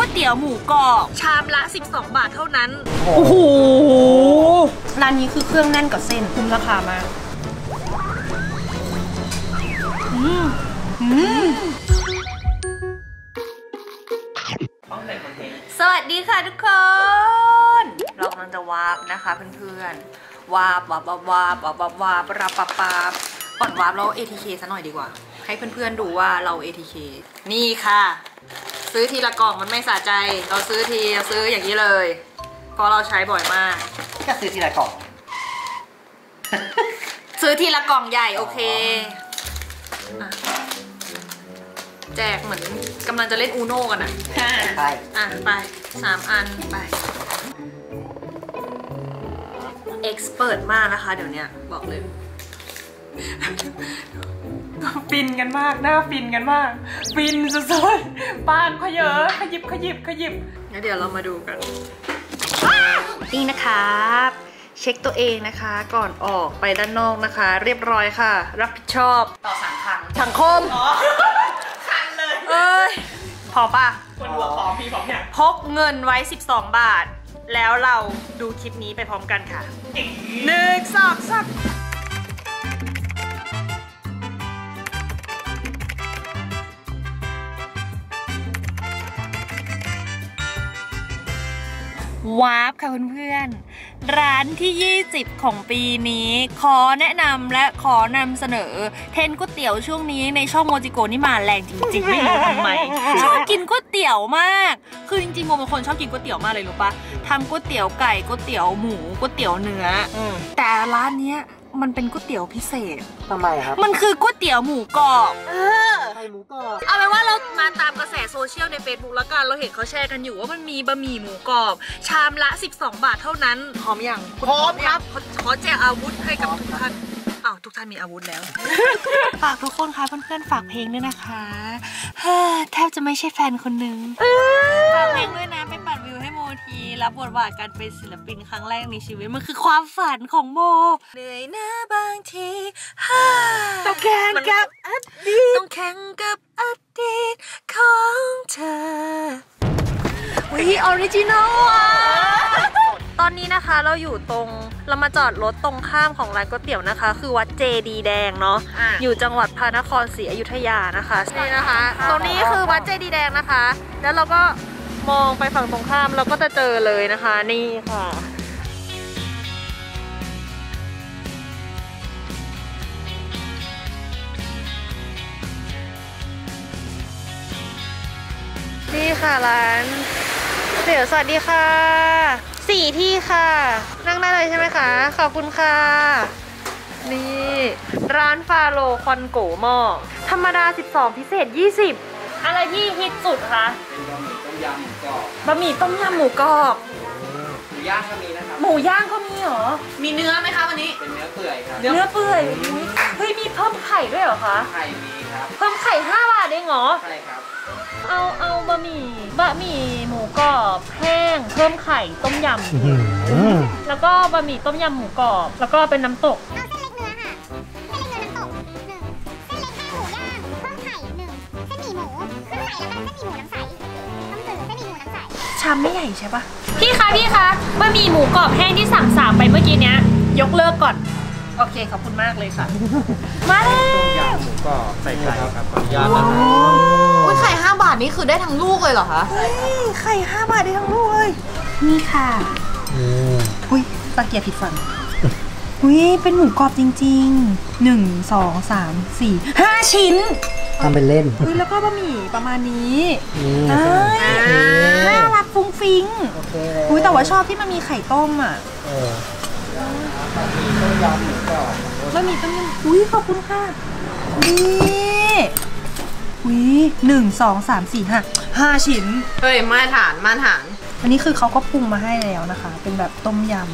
วยเตี๋ยวหมูกรอบชามละ12 บาทเท่านั้นโอ้โหร้านนี้คือเครื่องแน่นกับเส้นคุ้มราคามากสวัสดีค่ะทุกคนเรากำลังจะวาร์ปนะคะเพื่อนๆวาร์ปรับก่อนวาร์ปเรา ATK ซะหน่อยดีกว่าให้เพื่อนๆดูว่าเรา ATK นี่ค่ะซื้อทีละกล่องมันไม่สะใจเราซื้ออย่างนี้เลยเพราะเราใช้บ่อยมากก็ซื้อทีละกล่องซื้อทีละกล่องใหญ่โอเคแจกเหมือนกำลังจะเล่นอูโน่กันอ่ะไปไป3 อันไปเอ็กซ์เพิร์ทมากนะคะเดี๋ยวนี้บอกเลยฟินกันมากหน้าฟินกันมากฟินสุดๆปากเขาเยอะขยิบงั้นเดี๋ยวเรามาดูกันนี่นะครับเช็คตัวเองนะคะก่อนออกไปด้านนอกนะคะเรียบร้อยค่ะรับผิดชอบต่อสังคมคันเลยพอป่ะคนหัวพร้อมพี่พร้อมเนี่ยพกเงินไว้12 บาทแล้วเราดูคลิปนี้ไปพร้อมกันค่ะ1 2 3วาร์ปค่ะเพื่อนๆร้านที่20ของปีนี้ขอแนะนำและขอนำเสนอเทรนก๋วยเตี๋ยวช่วงนี้ในช่องโมจิโกะนี่มาแรงจริงๆไม่รู้ทำไมชอบกินก๋วยเตี๋ยวมากคือจริงๆโมเป็นคนชอบกินก๋วยเตี๋ยวมากเลยรู้ปะทั้งก๋วยเตี๋ยวไก่ก๋วยเตี๋ยวหมูก๋วยเตี๋ยวเนื้อแต่ร้านเนี้ยมันเป็นก๋วยเตี๋ยวพิเศษทำไมครับมันคือก๋วยเตี๋ยวหมูกรอบไข่หมูกรอบเอาเป็นว่าเรามาตามกระแสโซเชียลใน Facebook แล้วกันเราเห็นเขาแชร์กันอยู่ว่ามันมีบะหมี่หมูกรอบชามละ12 บาทเท่านั้นพร้อมยังพร้อมครับขอแจกอาวุธให้กับทุกท่านทุกท่านมีอาวุธแล้วฝากทุกคนค่ะเพื่อนๆฝากเพลงด้วยนะคะแทบจะไม่ใช่แฟนคนนึงฝากเพลงด้วยนะไปปัดวิวให้โมทีรับบทบาทการเป็นศิลปินครั้งแรกในชีวิตมันคือความฝันของโมเหนื่อยนะบางทีต้องแข่งกับอดีตของเธอออริจินอลตอนนี้นะคะเรามาจอดรถตรงข้ามของร้านก๋วยเตี๋ยวนะคะคือวัดเจดีแดงเนาะอยู่จังหวัดพระนครศรีอยุธยานะคะนี่นะคะตรงนี้คือวัดเจดีแดงนะคะแล้วเราก็มองไปฝั่งตรงข้ามเราก็จะเจอเลยนะคะนี่ค่ะนี่ค่ะร้านเดี๋ยวสวัสดีค่ะ4 ที่ค่ะนั่งได้เลยใช่ไหมคะขอบคุณค่ะนี่ร้านฟาโลคอนโกหม้อธรรมดา12พิเศษ20อะไรที่ฮิตสุดคะบะหมี่ต้มยำหมูกรอบหมูย่างก็มีนะครับหมูย่างก็มีเหรอมีเนื้อไหมคะวันนี้เป็นเนื้อเปื่อยครับเนื้อเปื่อยเฮ้ยมีเพิ่มไข่ด้วยเหรอคะไข่มีครับเพิ่มไข่5 บาทเองเหรอใช่ครับเอาบะหมี่หมูกรอบแห้งเพิ่มไข่ต้มยำแล้วก็บะหมี่ต้มยำหมูกรอบแล้วก็เป็นน้ำตกเอาเส้นเล็กเนื้อค่ะเส้นเล็กเนื้อน้ำตก1เส้นเล็กแห้งหมูย่างเพิ่มไข่1เส้นหมี่หมูขึ้นไข่แล้วก็เส้นหมี่หมูน้ำใสต้องเส้นหมี่หมูน้ำใสชามไม่ใหญ่ใช่ปะพี่คะบะหมี่หมูกรอบแห้งที่สั่ง3ไปเมื่อกี้เนี้ยยกเลิกก่อนโอเคขอบคุณมากเลยค่ะมาเลยต้มยำหมูกรอบใส่ไข่ครับขออนุญาตนะครับอุ้ยไข่5 บาทนี่คือได้ทั้งลูกเลยเหรอคะไข่5 บาทได้ทั้งลูกเลยนี่ค่ะอุ้ยตะเกียบผิดฝั่งอุ้ยเป็นหมูกรอบจริงๆ1 2 3 4 5 ชิ้นทำเป็นเล่นอุ้ยแล้วก็บะหมี่ประมาณนี้น่ารักฟุ้งฟิ้งอุ้ยแต่ว่าชอบที่มันมีไข่ต้มอ่ะต้มยำหมูกรอบบะหมี่ต้มยำอุ้ยขอบคุณค่ะนี่อุ้ย1 2 3 4 5 ชิ้นเฮ้ยมาตรฐานอันนี้คือเขาก็ปรุงมาให้แล้วนะคะเป็นแบบต้มยำ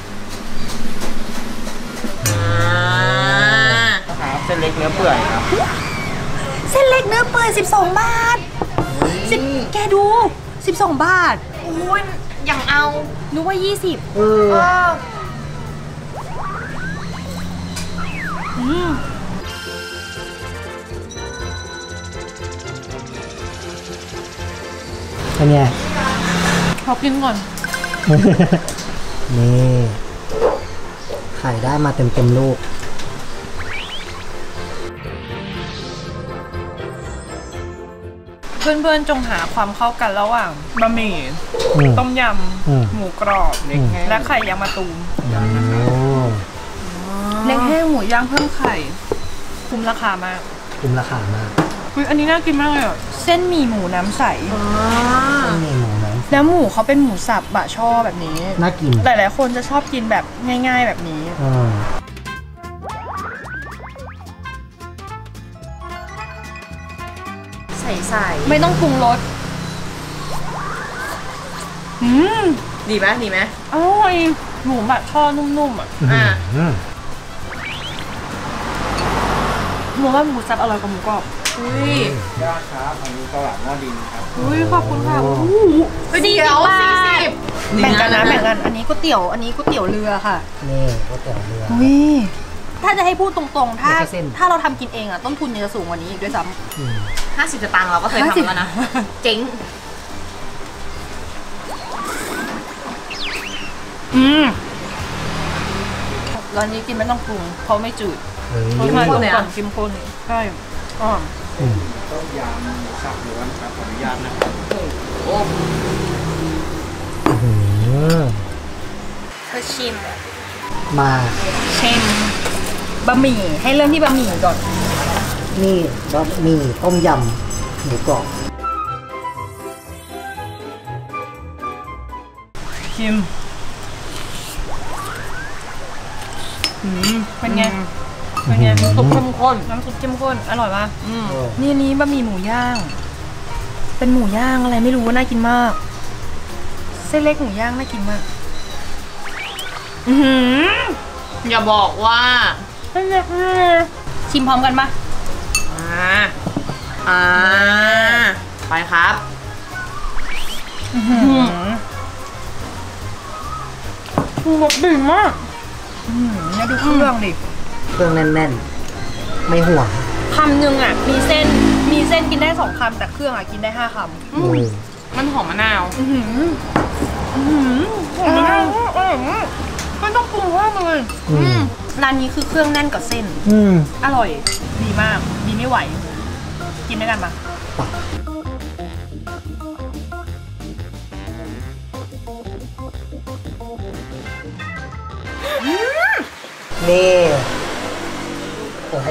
เส้นเล็กเนื้อเปื่อยครับเส้นเล็กเนื้อเปื่อย12 บาทแกดู12 บาทโอ้ยอย่างเอานึกว่า20 เป็นไงขอกินก่อนนี่ไข่ได้มาเต็มลูกเพื่อนๆจงหาความเข้ากันระหว่างบะหมี่ต้มยำหมูกรอบและไข่ยางมะตูมเล้งแห้งหมูย่างเพิ่มไข่คุ้มราคามากคุ้มราคามากอันนี้น่ากินมากเลยอ่ะเส้นหมี่หมูน้ำใสนี่หมูนะแล้วหมูเขาเป็นหมูสับบะช่อแบบนี้น่ากินหลายๆคนจะชอบกินแบบง่ายๆแบบนี้ใส่ไม่ต้องปรุงรสดีไหมดีไหมอร่อยหมูบะช่อนุ่มๆอ่ะหมูว่าหมูสับอร่อยกว่าหมูกรอบอุ้ยย่าครับอันนี้เกาเหลาหม้อดินครับอุ้ยขอบคุณค่ะ 40 แบ่งกันนะแบ่งกันอันนี้ก๋วยเตี๋ยวเรือค่ะนี่ก๋วยเตี๋ยวเรืออุ้ยถ้าจะให้พูดตรงๆถ้าไม่ใช่เส้นถ้าเราทำกินเองอ่ะต้นทุนจะสูงกว่านี้อีกด้วยซ้ำ 50 สตางค์เราก็เคยทำแล้วนะ เจ๊งร้านนี้กินไม่ต้องปรุงเพราะไม่จืดเฮ้ยรสชาติกลมกล่อมเข้มข้นใช่อ๋อต้มยำหมูสับล้วนครับขออนุญาตนะครับเธอชิมมาชิมบะหมี่ให้เริ่มที่บะหมี่ก่อนนี่บะหมี่ต้มยำหมูกรอบชิมเป็นไงน้ำซุปเข้มข้นอร่อยปะนี่อันนี้บะหมี่หมูย่างเป็นหมูย่างอะไรไม่รู้น่ากินมากเส้นเล็กหมูย่างน่ากินมากอย่าบอกว่าเส้นเล็กชิมพร้อมกันปะไปครับรสดีมากเนี่ยดูเครื่องดิเครื่องแน่นๆไม่ห่วงคำหนึ่งอ่ะมีเส้นกินได้2 คำแต่เครื่องอ่ะกินได้5 คำมันหอมมะนาวไม่ต้องปรุงว่าเลยร้านนี้คือเครื่องแน่นกับเส้นอร่อยดีมากดีไม่ไหวกินด้วยกันปะนี่โอ้โห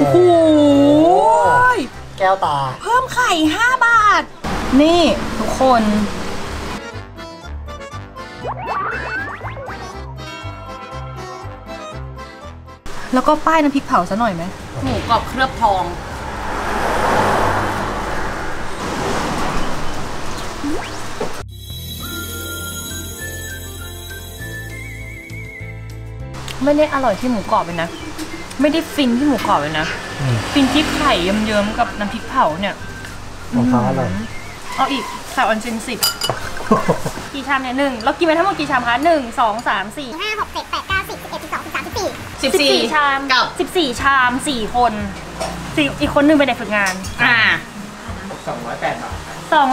แก้วตาเพิ่มไข่5 บาทนี่ทุกคนแล้วก็ป้ายน้ำพริกเผาซะหน่อยไหมหมูกรอบเคลือบทองไม่ได้อร่อยที่หมูกรอบเลยนะไม่ได้ฟินที่หมูกรอบเลยนะฟินที่ไข่เยิ้มๆกับน้ำพริกเผาเนี่ยของเขาอร่อยเอาอีกใส่ออนเซน10กี่ชามเนี่ย1เรากินไปทั้งหมดกี่ชามคะ1 2 3 4 5 6 7 8 9 10 11 12 13 14ชามกับ14 ชาม4 คนอีกคนนึงเป็นเด็กฝึกงาน 208 บาท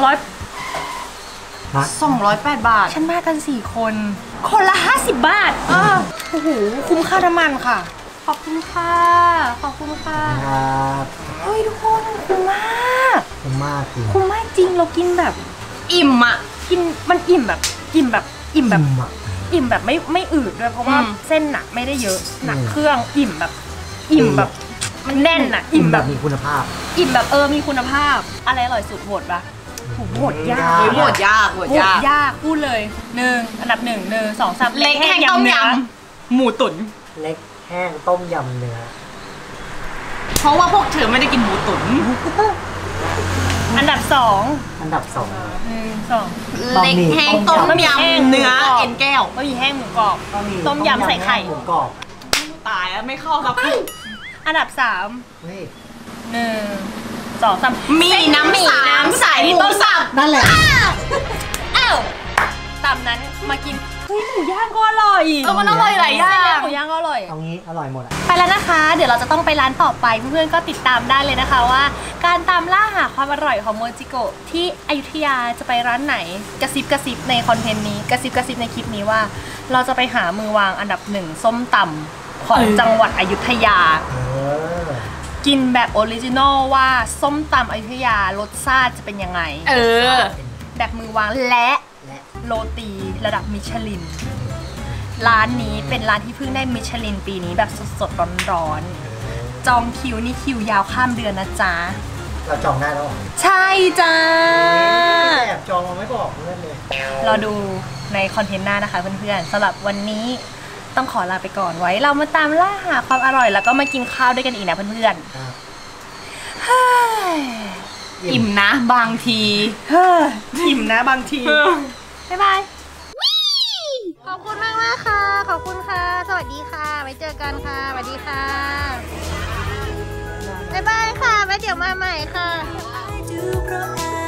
208 บาทฉันมากัน4 คนคนละ50 บาทโอ้โหคุ้มค่าน้ำมันค่ะขอบคุณค่ะครับเฮ้ยทุกคนคุ้มมากจริงเรากินแบบอิ่มอ่ะกินมันอิ่มแบบไม่อืดด้วยเพราะว่าเส้นหนักไม่ได้เยอะหนักเครื่องอิ่มแบบมันแน่นอ่ะอิ่มแบบมีคุณภาพมีคุณภาพอะไรอร่อยสุดโหวตปะโหวตยากพูดเลย1อันดับ1 1 2 3 เล็กแห้งต้มยำหมูตุ๋นเล็กแห้งต้มยำเนื้อเพราะว่าพวกเธอไม่ได้กินหมูตุ๋นอันดับ2 เล็กแห้งต้มยำเนื้อเอ็นแก้วบะหมี่แห้งหมูกรอบต้มยำใส่ไข่หมูกรอบตายแล้วไม่เข้าครับอันดับ3 1 2 3 มีน้ำใสหมูสับนั่นแหละตามนั้นมากินเฮ้ยหมูย่างก็อร่อยมันอร่อยหลายอย่างหมูย่างก็อร่อยเอางี้อร่อยหมดอ่ะไปแล้วนะคะ เดี๋ยวเราจะต้องไปร้านต่อไปเพื่อนๆก็ติดตามได้เลยนะคะว่า การตามล่าหาความอร่อยของโมจิโกะที่อยุธยาจะไปร้านไหนกระซิบในคอนเทนต์นี้กระซิบในคลิปนี้ว่า เราจะไปหามือวางอันดับ1ส้มตำของจังหวัดอยุธยา กินแบบออริจินอลว่าส้มตำอยุธยารสชาติจะเป็นยังไงแบบมือวางและโรตีระดับมิชลินร้านนี้เป็นร้านที่เพิ่งได้มิชลินปีนี้แบบสดๆร้อนๆจองคิวนี่คิวยาวข้ามเดือนนะจ๊ะเราจองได้แล้วใช่จ้าแอบจองมาไม่บอกเพื่อนเลยรอดูในคอนเทนต์หน้านะคะเพื่อนๆสำหรับวันนี้ต้องขอลาไปก่อนไว้เรามาตามล่าหาความอร่อยแล้วก็มากินข้าวด้วยกันอีกนะเพื่อนๆอิ่มนะบางทีอิ่มนะบางทีบ๊ายบายขอบคุณมากค่ะขอบคุณค่ะสวัสดีค่ะไว้เจอกันค่ะสวัสดีค่ะบ๊ายบายค่ะไว้เดี๋ยวมาใหม่ค่ะ